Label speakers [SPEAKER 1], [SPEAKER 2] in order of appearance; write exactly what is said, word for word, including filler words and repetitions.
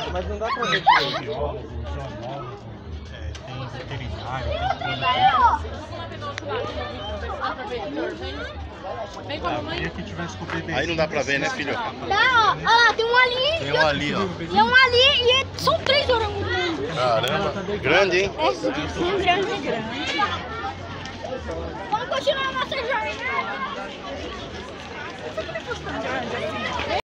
[SPEAKER 1] Mas não dá pra ver que biólogos, zoonólogos, é, tem veterinário, tem tudo. Ah, queria que tivesse com o bebê.
[SPEAKER 2] Aí não dá pra ver, né, filho?
[SPEAKER 3] Dá, ó. Olha lá, tem um ali.
[SPEAKER 2] Tem um ali, ó.
[SPEAKER 3] E um ali e são três orangotangos.
[SPEAKER 2] Caramba, grande, hein?
[SPEAKER 3] É, sim, grande, grande. Vamos continuar a nossa jornada.